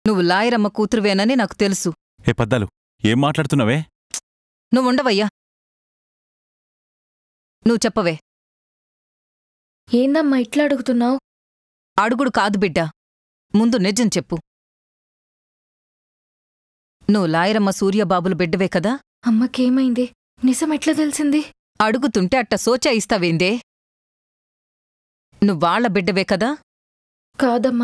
నువ్వు లాయరమ్మ కూతురువేనని నాకు తెలుసు. ఏ పద్దాలు, ఏం మాట్లాడుతున్నావే? నువ్వుండవయ్యా. నువ్వు చెప్పవే. ఏందమ్మా ఇట్లా అడుగుతున్నావు? అడుగుడు కాదు బిడ్డా, ముందు నిజం చెప్పు. నువ్వు లాయరమ్మ సూర్యబాబులు బిడ్డవే కదా? అమ్మకేమైంది? నిజం ఎట్లా తెలిసింది? అడుగుతుంటే అట్ట సోచాయిస్తావేందే? నువ్వాళ్ల బిడ్డవే కదా? కాదమ్మా,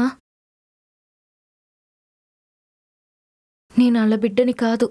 నేనాళ్ళ బిడ్డని కాదు.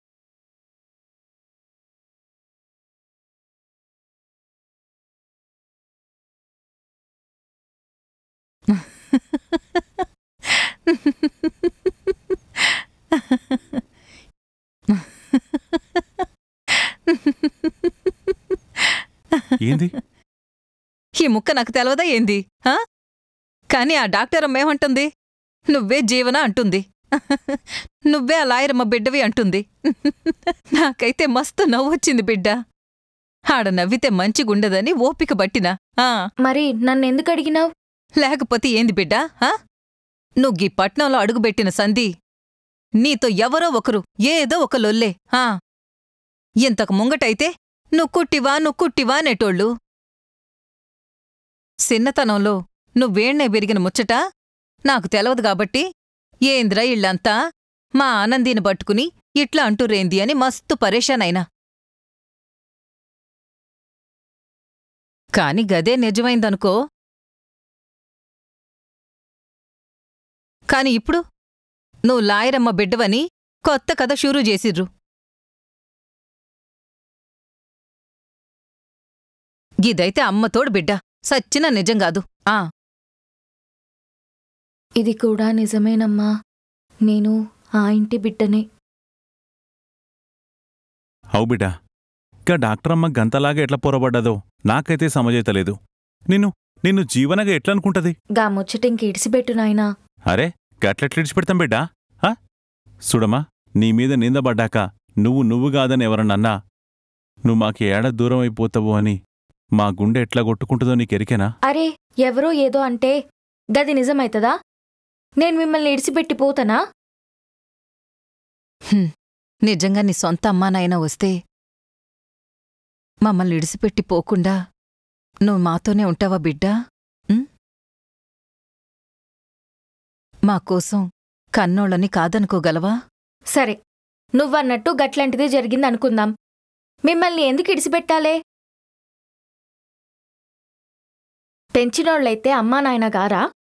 ఏంది ఈ ముక్క నాకు తెలవదా ఏంది? కాని ఆ డాక్టరమ్మేమంటుంది? నువ్వే జీవన అంటుంది. నువ్వే ఆ లాయరమ్మ బిడ్డవి అంటుంది. నాకైతే మస్తు నవ్వొచ్చింది బిడ్డా. ఆడ నవ్వితే మంచిగుండదని ఓపిక బట్టినా. మరి నన్నెందుకు అడిగినావు? లేకపోతే ఏంది బిడ్డా? నువ్వు గీ పట్నంలో అడుగుబెట్టిన సంధి నీతో ఎవరో ఒకరు ఏదో ఒక లొల్లే. ఇంతకు ముంగటైతే నువ్వు కుట్టివా అనేటోళ్ళు. చిన్నతనంలో నువ్వేణ్ణే పెరిగిన ముచ్చట నాకు తెలవదు గాబట్టి ఏంద్రా ఇళ్లంతా మా ఆనందీని పట్టుకుని ఇట్లా అంటురేంది అని మస్తు పరేషానైనా. కాని గదే నిజమైందనుకో. కాని ఇప్పుడు నువ్వు లాయరమ్మ బిడ్డవని కొత్త కథ షురూ చేసిర్రు. గిదైతే అమ్మతోడు బిడ్డ, సచ్చిన నిజంగాదు. ఇది కూడా నిజమేనమ్మా, నేను ఆ ఇంటి బిడ్డనే. అవు బిడ్డా, ఇంకా డాక్టరమ్మ గంతలాగా ఎట్లా పొరబడ్డదో నాకైతే సమజైతలేదు. నిన్ను జీవనగా ఎట్లనుకుంటది? గా ముచ్చటింకి ఇడిసిపెట్టు నాయనా. అరే, గట్లెట్లిడిచిపెడతాం బిడ్డా? చూడమ్మా, నీమీద నిందబడ్డాక నువ్వు కాదని ఎవరన్నన్నా నువ్వు మాకు ఏడ దూరం అయిపోతావు అని మా గుండె ఎట్లా కొట్టుకుంటుందో నీకెరికేనా? అరే, ఎవరో ఏదో అంటే గది నిజమైతదా? నేను మిమ్మల్ని ఇడిసిపెట్టిపోతానా? నిజంగా నీ సొంత అమ్మానాయన వస్తే మమ్మల్ని ఇడిసిపెట్టిపోకుండా నువ్వు మాతోనే ఉంటావా బిడ్డా? మాకోసం కన్నోళ్ళని కాదనుకోగలవా? సరే, నువ్వన్నట్టు గట్లాంటిదే జరిగిందనుకుందాం. మిమ్మల్ని ఎందుకు ఇడిసిపెట్టాలే? పెంచినోళ్లైతే అమ్మానాయన గారా?